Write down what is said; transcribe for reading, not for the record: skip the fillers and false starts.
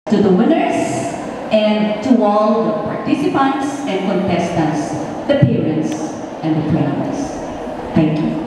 to the winners, and to all the participants and contestants, the parents, and the friends. Thank you.